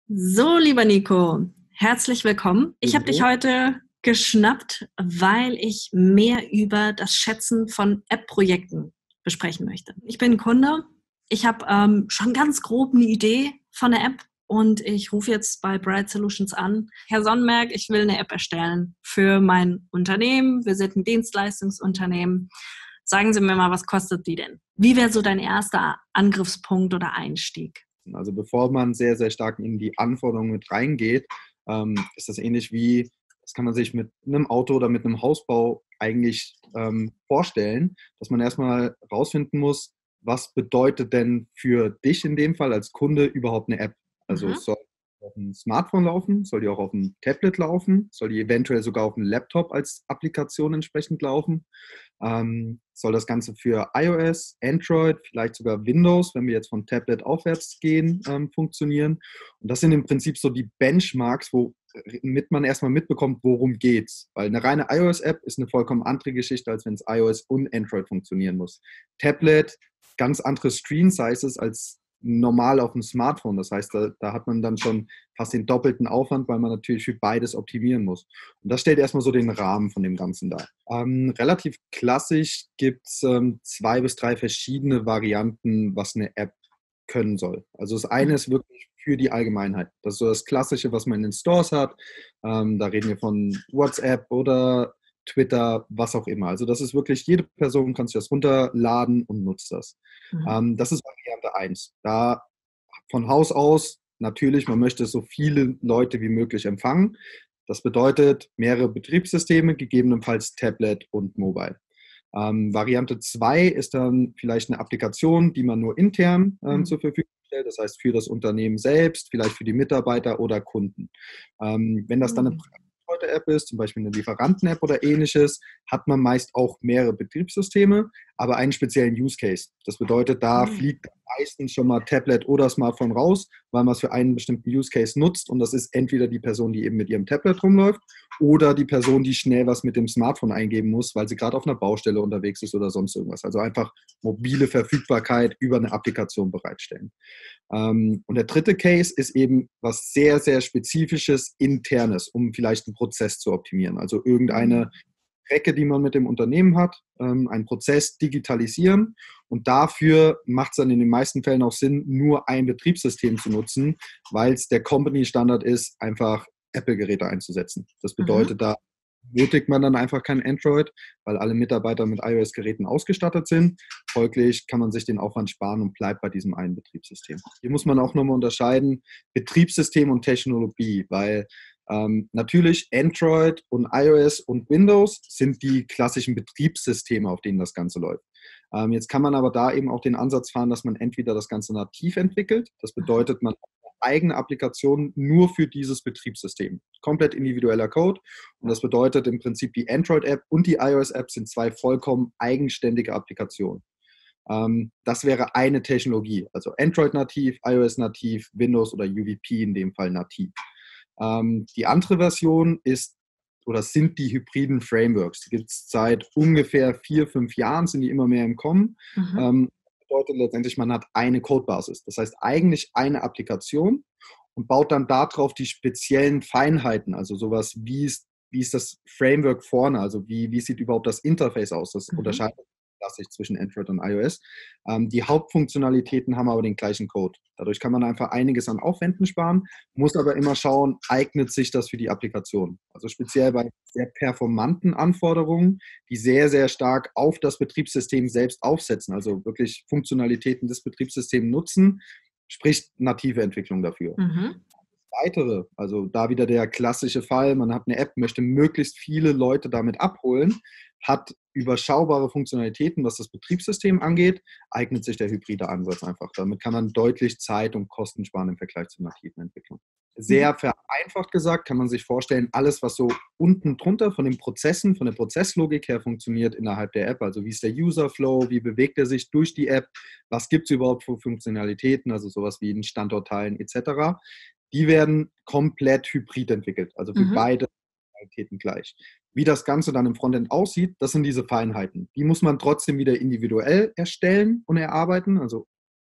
So, lieber Nico, herzlich willkommen. Ich habe dich Ebenso. heute geschnappt, weil ich mehr über das Schätzen von App-Projekten besprechen möchte. Ich bin Kunde. Ich habe schon ganz grob eine Idee von der App und ich rufe jetzt bei Bright Solutions an. Herr Sonnenberg, ich will eine App erstellen für mein Unternehmen. Wir sind ein Dienstleistungsunternehmen. Sagen Sie mir mal, was kostet die denn? Wie wäre so dein erster Angriffspunkt oder Einstieg? Also bevor man sehr, sehr stark in die Anforderungen mit reingeht, ist das ähnlich wie, das kann man sich mit einem Auto oder mit einem Hausbau eigentlich vorstellen, dass man erstmal rausfinden muss, was bedeutet denn für dich in dem Fall als Kunde überhaupt eine App? Also Mhm. es soll auf dem Smartphone laufen, soll die auch auf dem Tablet laufen, soll die eventuell sogar auf dem Laptop als Applikation entsprechend laufen. Soll das Ganze für iOS, Android, vielleicht sogar Windows, wenn wir jetzt von Tablet aufwärts gehen, funktionieren. Und das sind im Prinzip so die Benchmarks, womit man erstmal mitbekommt, worum geht's. Weil eine reine iOS-App ist eine vollkommen andere Geschichte, als wenn es iOS und Android funktionieren muss. Tablet, ganz andere Screen Sizes als normal auf dem Smartphone. Das heißt, da hat man dann schon fast den doppelten Aufwand, weil man natürlich für beides optimieren muss. Und das stellt erstmal so den Rahmen von dem Ganzen dar. Relativ klassisch gibt es 2 bis 3 verschiedene Varianten, was eine App können soll. Also das eine ist wirklich für die Allgemeinheit. Das ist so das Klassische, was man in den Stores hat. Da reden wir von WhatsApp oder Twitter, was auch immer. Also das ist wirklich, jede Person kann sich das runterladen und nutzt das. Mhm. Das ist Variante eins. Da von Haus aus, natürlich, man möchte so viele Leute wie möglich empfangen. Das bedeutet mehrere Betriebssysteme, gegebenenfalls Tablet und Mobile. Variante 2 ist dann vielleicht eine Applikation, die man nur intern Mhm. zur Verfügung stellt, das heißt für das Unternehmen selbst, vielleicht für die Mitarbeiter oder Kunden. Wenn das dann eine Mhm. App ist, zum Beispiel eine Lieferanten-App oder ähnliches, hat man meist auch mehrere Betriebssysteme, aber einen speziellen Use Case. Das bedeutet, da Mhm. fliegt meistens schon mal Tablet oder Smartphone raus, weil man es für einen bestimmten Use Case nutzt. Und das ist entweder die Person, die eben mit ihrem Tablet rumläuft, oder die Person, die schnell was mit dem Smartphone eingeben muss, weil sie gerade auf einer Baustelle unterwegs ist oder sonst irgendwas. Also einfach mobile Verfügbarkeit über eine Applikation bereitstellen. Und der dritte Case ist eben was sehr, sehr Spezifisches, Internes, um vielleicht einen Prozess zu optimieren. Also irgendeine Mhm. Strecke, die man mit dem Unternehmen hat, einen Prozess digitalisieren. Und dafür macht es dann in den meisten Fällen auch Sinn, nur ein Betriebssystem zu nutzen, weil es der Company-Standard ist, einfach Apple-Geräte einzusetzen. Das Mhm. bedeutet, da benötigt man dann einfach kein Android, weil alle Mitarbeiter mit iOS-Geräten ausgestattet sind. Folglich kann man sich den Aufwand sparen und bleibt bei diesem einen Betriebssystem. Hier muss man auch nochmal unterscheiden, Betriebssystem und Technologie, weil natürlich Android und iOS und Windows sind die klassischen Betriebssysteme, auf denen das Ganze läuft. Jetzt kann man aber da eben auch den Ansatz fahren, dass man entweder das Ganze nativ entwickelt, das Mhm. bedeutet, man hat eine eigene Applikation nur für dieses Betriebssystem. Komplett individueller Code. Und das bedeutet im Prinzip, die Android-App und die iOS-App sind 2 vollkommen eigenständige Applikationen. Das wäre eine Technologie, also Android nativ, iOS nativ, Windows oder UWP in dem Fall nativ. Die andere Version ist oder sind die hybriden Frameworks. Die gibt es seit ungefähr 4, 5 Jahren, sind die immer mehr im Kommen. Mhm. Ähm, Bedeutet letztendlich, man hat eine Codebasis. Das heißt eigentlich eine Applikation und baut dann darauf die speziellen Feinheiten, also sowas wie ist das Framework vorne, also wie sieht überhaupt das Interface aus, das Mhm. unterscheidet klassisch zwischen Android und iOS. Die Hauptfunktionalitäten haben aber den gleichen Code. Dadurch kann man einfach einiges an Aufwänden sparen, muss aber immer schauen, eignet sich das für die Applikation. Also speziell bei sehr performanten Anforderungen, die sehr, sehr stark auf das Betriebssystem selbst aufsetzen, also wirklich Funktionalitäten des Betriebssystems nutzen, spricht native Entwicklung dafür. Mhm. Weitere, also da wieder der klassische Fall, man hat eine App, möchte möglichst viele Leute damit abholen, hat überschaubare Funktionalitäten, was das Betriebssystem angeht, eignet sich der hybride Ansatz einfach. Damit kann man deutlich Zeit und Kosten sparen im Vergleich zur nativen Entwicklung. Mhm. Sehr vereinfacht gesagt kann man sich vorstellen, alles, was so unten drunter von den Prozessen, von der Prozesslogik her funktioniert innerhalb der App, also wie ist der User-Flow, wie bewegt er sich durch die App, was gibt es überhaupt für Funktionalitäten, also sowas wie einen Standort teilen etc., die werden komplett hybrid entwickelt, also für Mhm. beide Qualitäten gleich. Wie das Ganze dann im Frontend aussieht, das sind diese Feinheiten. Die muss man trotzdem wieder individuell erstellen und erarbeiten. Also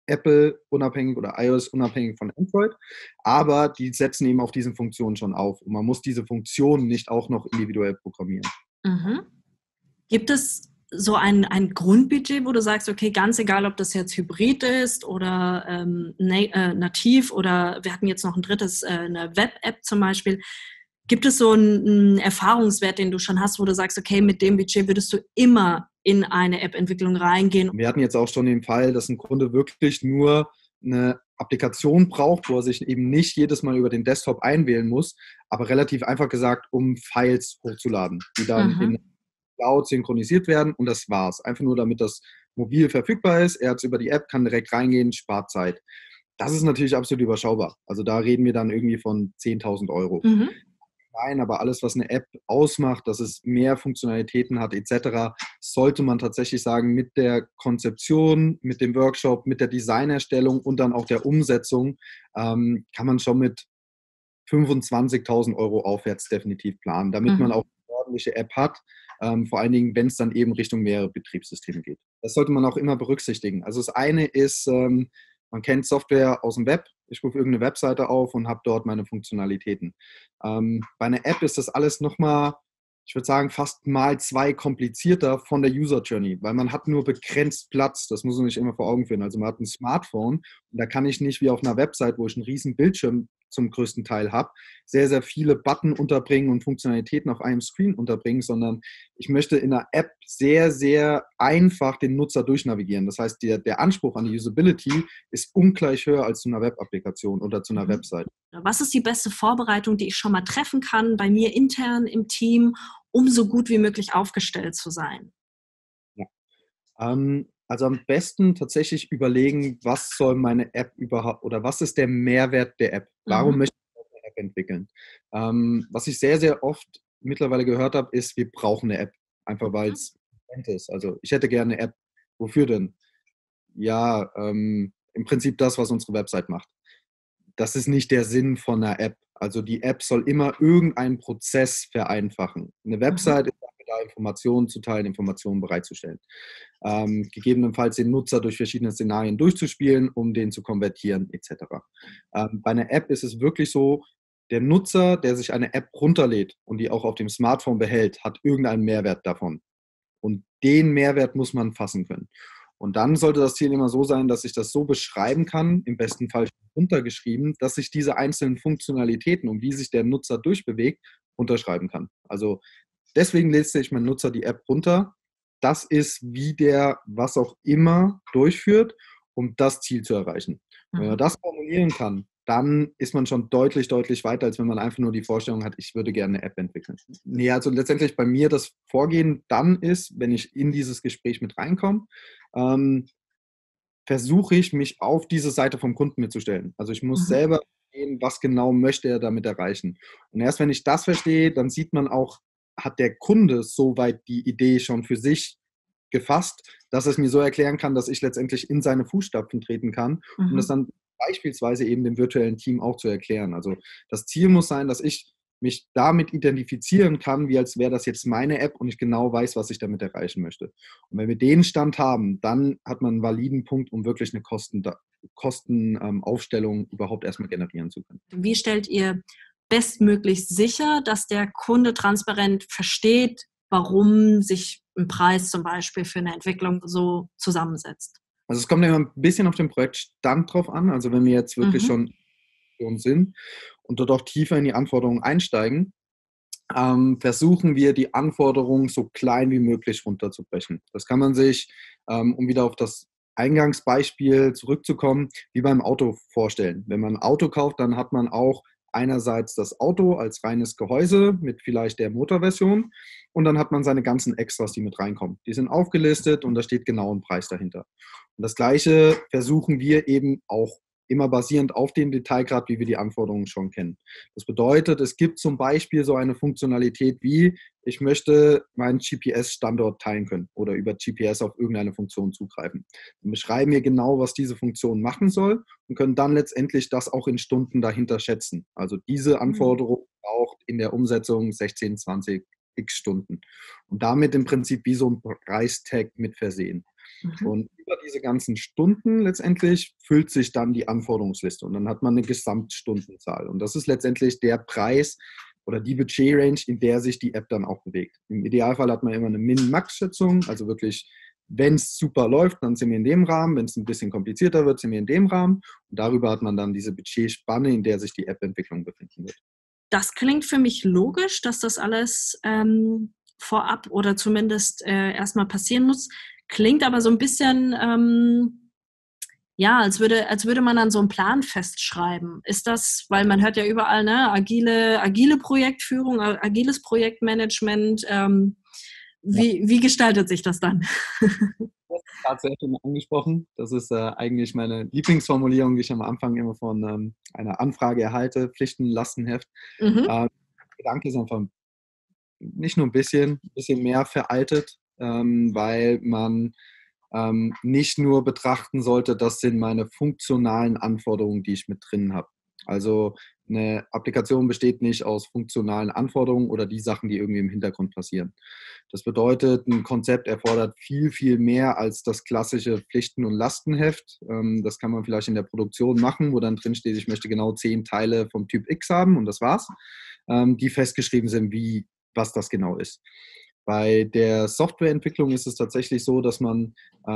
Apple unabhängig oder iOS unabhängig von Android, aber die setzen eben auf diesen Funktionen schon auf. Und man muss diese Funktionen nicht auch noch individuell programmieren. Mhm. Gibt es so ein Grundbudget, wo du sagst, okay, ganz egal, ob das jetzt Hybrid ist oder nativ oder wir hatten jetzt noch ein drittes, eine Web-App zum Beispiel. Gibt es so einen Erfahrungswert, den du schon hast, wo du sagst, okay, mit dem Budget würdest du immer in eine App-Entwicklung reingehen? Wir hatten jetzt auch schon den Fall, dass ein Kunde wirklich nur eine Applikation braucht, wo er sich eben nicht jedes Mal über den Desktop einwählen muss, aber relativ einfach gesagt, um Files hochzuladen, die dann in Cloud synchronisiert werden und das war's. Einfach nur, damit das mobil verfügbar ist. Er hat es über die App, kann direkt reingehen, spart Zeit. Das ist natürlich absolut überschaubar. Also da reden wir dann irgendwie von 10.000 Euro. Mhm. Nein, aber alles, was eine App ausmacht, dass es mehr Funktionalitäten hat etc., sollte man tatsächlich sagen, mit der Konzeption, mit dem Workshop, mit der Designerstellung und dann auch der Umsetzung kann man schon mit 25.000 Euro aufwärts definitiv planen, damit man auch eine ordentliche App hat, vor allen Dingen, wenn es dann eben Richtung mehrere Betriebssysteme geht. Das sollte man auch immer berücksichtigen. Also das eine ist, man kennt Software aus dem Web. Ich rufe irgendeine Webseite auf und habe dort meine Funktionalitäten. Bei einer App ist das alles nochmal, ich würde sagen, fast mal 2 komplizierter von der User Journey, weil man hat nur begrenzt Platz. Das muss man sich immer vor Augen führen. Also man hat ein Smartphone und da kann ich nicht wie auf einer Website, wo ich einen riesen Bildschirm zum größten Teil habe, sehr, sehr viele Button unterbringen und Funktionalitäten auf einem Screen unterbringen, sondern ich möchte in einer App sehr, sehr einfach den Nutzer durchnavigieren. Das heißt, der Anspruch an die Usability ist ungleich höher als zu einer Web-Applikation oder zu einer Website. Was ist die beste Vorbereitung, die ich schon mal treffen kann, bei mir intern im Team, um so gut wie möglich aufgestellt zu sein? Ja. Also am besten tatsächlich überlegen, was soll meine App überhaupt oder was ist der Mehrwert der App? Warum möchte ich eine App entwickeln? Was ich sehr, sehr oft mittlerweile gehört habe, ist, wir brauchen eine App, einfach weil es ist. Also ich hätte gerne eine App. Wofür denn? Ja, im Prinzip das, was unsere Website macht. Das ist nicht der Sinn von einer App. Also die App soll immer irgendeinen Prozess vereinfachen. Eine Website ist dafür da, Informationen zu teilen, Informationen bereitzustellen. Gegebenenfalls den Nutzer durch verschiedene Szenarien durchzuspielen, um den zu konvertieren, etc. Bei einer App ist es wirklich so, der Nutzer, der sich eine App runterlädt und die auch auf dem Smartphone behält, hat irgendeinen Mehrwert davon. Und den Mehrwert muss man fassen können. Und dann sollte das Ziel immer so sein, dass ich das so beschreiben kann, im besten Fall runtergeschrieben, dass ich diese einzelnen Funktionalitäten, um die sich der Nutzer durchbewegt, unterschreiben kann. Also deswegen lädt sich mein Nutzer die App runter. Das ist, wie der was auch immer durchführt, um das Ziel zu erreichen. Wenn man das formulieren kann, dann ist man schon deutlich, deutlich weiter, als wenn man einfach nur die Vorstellung hat, ich würde gerne eine App entwickeln. Nee, also letztendlich bei mir das Vorgehen dann ist, wenn ich in dieses Gespräch mit reinkomme, versuche ich, mich auf diese Seite vom Kunden mitzustellen. Also ich muss selber verstehen, was genau möchte er damit erreichen. Und erst wenn ich das verstehe, dann sieht man auch, hat der Kunde soweit die Idee schon für sich gefasst, dass er es mir so erklären kann, dass ich letztendlich in seine Fußstapfen treten kann, um das dann beispielsweise eben dem virtuellen Team auch zu erklären. Also das Ziel muss sein, dass ich mich damit identifizieren kann, wie als wäre das jetzt meine App und ich genau weiß, was ich damit erreichen möchte. Und wenn wir den Stand haben, dann hat man einen validen Punkt, um wirklich eine Kostenaufstellung überhaupt erstmal generieren zu können. Wie stellt ihr bestmöglich sicher, dass der Kunde transparent versteht, warum sich ein Preis zum Beispiel für eine Entwicklung so zusammensetzt? Also es kommt immer ein bisschen auf den Projektstand drauf an. Also wenn wir jetzt wirklich schon sind und dort auch tiefer in die Anforderungen einsteigen, versuchen wir die Anforderungen so klein wie möglich runterzubrechen. Das kann man sich, um wieder auf das Eingangsbeispiel zurückzukommen, wie beim Auto vorstellen. Wenn man ein Auto kauft, dann hat man auch einerseits das Auto als reines Gehäuse mit vielleicht der Motorversion und dann hat man seine ganzen Extras, die mit reinkommen. Die sind aufgelistet und da steht genau ein Preis dahinter. Und das Gleiche versuchen wir eben auch immer basierend auf dem Detailgrad, wie wir die Anforderungen schon kennen. Das bedeutet, es gibt zum Beispiel so eine Funktionalität wie, ich möchte meinen GPS-Standort teilen können oder über GPS auf irgendeine Funktion zugreifen. Dann beschreiben wir genau, was diese Funktion machen soll und können dann letztendlich das auch in Stunden dahinter schätzen. Also diese Anforderung braucht in der Umsetzung 16, 20 x Stunden. Und damit im Prinzip wie so ein Preistag mit versehen. Mhm. Und über diese ganzen Stunden letztendlich füllt sich dann die Anforderungsliste und dann hat man eine Gesamtstundenzahl. Und das ist letztendlich der Preis oder die Budgetrange, in der sich die App dann auch bewegt. Im Idealfall hat man immer eine Min-Max-Schätzung, also wirklich, wenn es super läuft, dann sind wir in dem Rahmen, wenn es ein bisschen komplizierter wird, sind wir in dem Rahmen und darüber hat man dann diese Budgetspanne, in der sich die App-Entwicklung befinden wird. Das klingt für mich logisch, dass das alles vorab oder zumindest erstmal passieren muss. Klingt aber so ein bisschen, ja, als würde man dann so einen Plan festschreiben. Ist das, weil man hört ja überall, ne, agile Projektführung, agiles Projektmanagement. Ja. Wie gestaltet sich das dann? Das ist tatsächlich angesprochen. Das ist eigentlich meine Lieblingsformulierung, die ich am Anfang immer von einer Anfrage erhalte, Pflichten-Lastenheft. Mhm. Der Gedanke ist einfach nicht nur ein bisschen mehr veraltet, weil man nicht nur betrachten sollte, das sind meine funktionalen Anforderungen, die ich mit drin habe. Also eine Applikation besteht nicht aus funktionalen Anforderungen oder die Sachen, die irgendwie im Hintergrund passieren. Das bedeutet, ein Konzept erfordert viel, viel mehr als das klassische Pflichten- und Lastenheft. Das kann man vielleicht in der Produktion machen, wo dann drin steht, ich möchte genau 10 Teile vom Typ X haben und das war's, die festgeschrieben sind, was das genau ist. Bei der Softwareentwicklung ist es tatsächlich so, dass man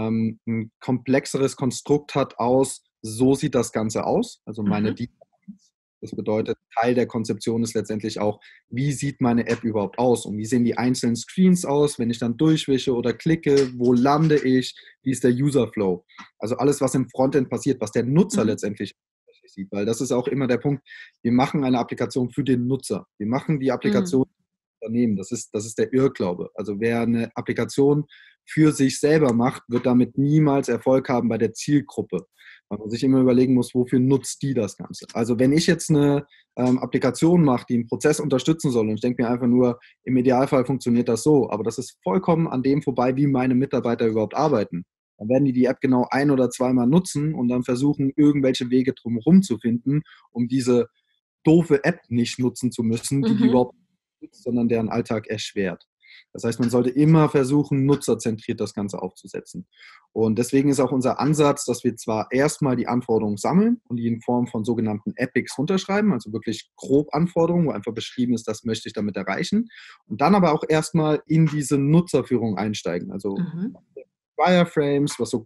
ein komplexeres Konstrukt hat aus, so sieht das Ganze aus, also meine Mhm. Designs. Das bedeutet, Teil der Konzeption ist letztendlich auch, wie sieht meine App überhaupt aus und wie sehen die einzelnen Screens aus, wenn ich dann durchwische oder klicke, wo lande ich, wie ist der User-Flow. Also alles, was im Frontend passiert, was der Nutzer Mhm. letztendlich sieht, weil das ist auch immer der Punkt, wir machen eine Applikation für den Nutzer. Wir machen die Mhm. Applikation Unternehmen. Das ist der Irrglaube. Also wer eine Applikation für sich selber macht, wird damit niemals Erfolg haben bei der Zielgruppe. Weil man sich immer überlegen muss, wofür nutzt die das Ganze. Also wenn ich jetzt eine Applikation mache, die einen Prozess unterstützen soll und ich denke mir einfach nur, im Idealfall funktioniert das so, aber das ist vollkommen an dem vorbei, wie meine Mitarbeiter überhaupt arbeiten. Dann werden die App genau ein- oder zweimal nutzen und dann versuchen, irgendwelche Wege drumherum zu finden, um diese doofe App nicht nutzen zu müssen, die Mhm. überhaupt nutzt, sondern deren Alltag erschwert. Das heißt, man sollte immer versuchen, nutzerzentriert das Ganze aufzusetzen. Und deswegen ist auch unser Ansatz, dass wir zwar erstmal die Anforderungen sammeln und die in Form von sogenannten Epics runterschreiben, also wirklich grob Anforderungen, wo einfach beschrieben ist, das möchte ich damit erreichen. Und dann aber auch erstmal in diese Nutzerführung einsteigen. Also Mhm. Wireframes, was so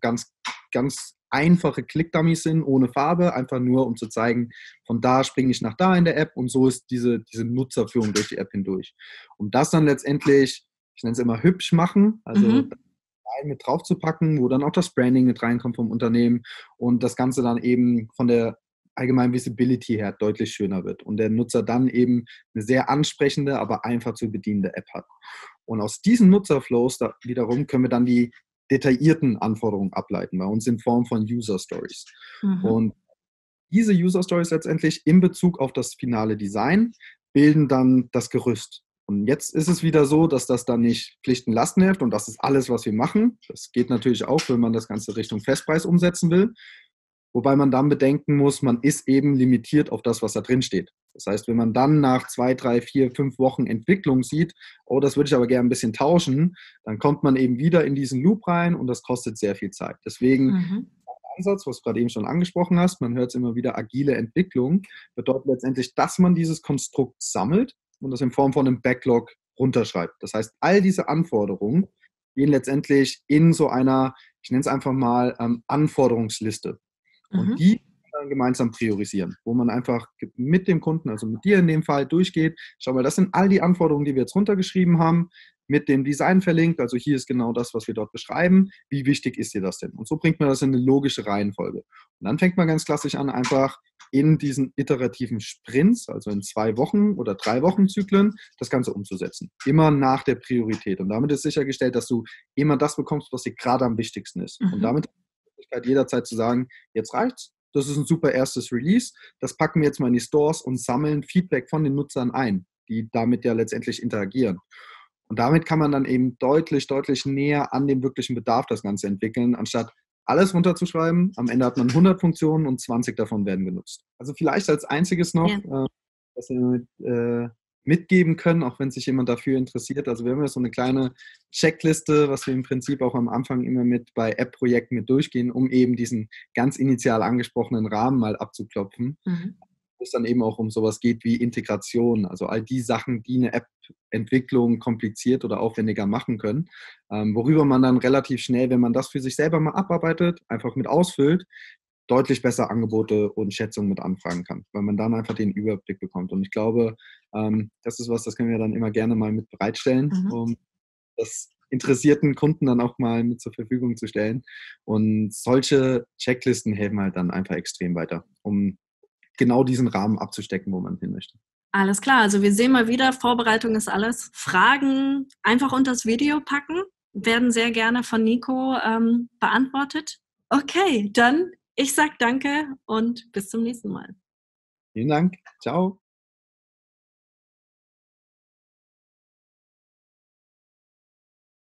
ganz einfache Click-Dummies sind, ohne Farbe, einfach nur, um zu zeigen, von da springe ich nach da in der App und so ist diese Nutzerführung durch die App hindurch. Um das dann letztendlich, ich nenne es immer hübsch machen, also Mhm. mit drauf zu packen, wo dann auch das Branding mit reinkommt vom Unternehmen und das Ganze dann eben von der allgemeinen Visibility her deutlich schöner wird und der Nutzer dann eben eine sehr ansprechende, aber einfach zu bedienende App hat. Und aus diesen Nutzerflows da wiederum können wir dann die detaillierten Anforderungen ableiten, bei uns in Form von User Stories. Mhm. Und diese User Stories letztendlich in Bezug auf das finale Design bilden dann das Gerüst. Und jetzt ist es wieder so, dass das dann nicht Pflichten-Lastenheft und das ist alles, was wir machen. Das geht natürlich auch, wenn man das Ganze Richtung Festpreis umsetzen will. Wobei man dann bedenken muss, man ist eben limitiert auf das, was da drin steht. Das heißt, wenn man dann nach 2, 3, 4, 5 Wochen Entwicklung sieht, oh, das würde ich aber gerne ein bisschen tauschen, dann kommt man eben wieder in diesen Loop rein und das kostet sehr viel Zeit. Deswegen Mhm. Ansatz, was du gerade eben schon angesprochen hast, man hört es immer wieder, agile Entwicklung, bedeutet letztendlich, dass man dieses Konstrukt sammelt und das in Form von einem Backlog runterschreibt. Das heißt, all diese Anforderungen gehen letztendlich in so einer, ich nenne es einfach mal, Anforderungsliste. Und Mhm. die dann gemeinsam priorisieren, wo man einfach mit dem Kunden, also mit dir in dem Fall, durchgeht. Schau mal, das sind all die Anforderungen, die wir jetzt runtergeschrieben haben, mit dem Design verlinkt. Also hier ist genau das, was wir dort beschreiben. Wie wichtig ist dir das denn? Und so bringt man das in eine logische Reihenfolge. Und dann fängt man ganz klassisch an, einfach in diesen iterativen Sprints, also in 2 Wochen oder 3 Wochen Zyklen, das Ganze umzusetzen. Immer nach der Priorität. Und damit ist sichergestellt, dass du immer das bekommst, was dir gerade am wichtigsten ist. Und Mhm. damit jederzeit zu sagen, jetzt reicht's, das ist ein super erstes Release, das packen wir jetzt mal in die Stores und sammeln Feedback von den Nutzern ein, die damit ja letztendlich interagieren. Und damit kann man dann eben deutlich, deutlich näher an dem wirklichen Bedarf das Ganze entwickeln, anstatt alles runterzuschreiben. Am Ende hat man 100 Funktionen und 20 davon werden genutzt. Also vielleicht als einziges noch, Ja. was wir mit mitgeben können, auch wenn sich jemand dafür interessiert. Also wir haben ja so eine kleine Checkliste, was wir im Prinzip auch am Anfang immer mit bei App-Projekten mit durchgehen, um eben diesen ganz initial angesprochenen Rahmen mal abzuklopfen. Mhm. Wo es dann eben auch um sowas geht wie Integration, also all die Sachen, die eine App-Entwicklung kompliziert oder aufwendiger machen können, worüber man dann relativ schnell, wenn man das für sich selber mal abarbeitet, einfach mit ausfüllt, deutlich besser Angebote und Schätzungen mit anfragen kann, weil man dann einfach den Überblick bekommt. Und ich glaube, das ist was, das können wir dann immer gerne mal mit bereitstellen, Mhm. um das interessierten Kunden dann auch mal mit zur Verfügung zu stellen. Und solche Checklisten helfen halt dann einfach extrem weiter, um genau diesen Rahmen abzustecken, wo man hin möchte. Alles klar, also wir sehen mal wieder, Vorbereitung ist alles. Fragen einfach unter das Video packen, werden sehr gerne von Nico beantwortet. Okay, dann ich sag danke und bis zum nächsten Mal. Vielen Dank. Ciao.